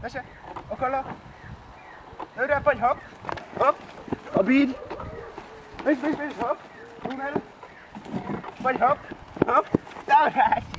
Deixa. Ô, colo. Đưa ra, põe hop. Hop. Ở bin. Vem, hop. Põe hop. Hop. Dá,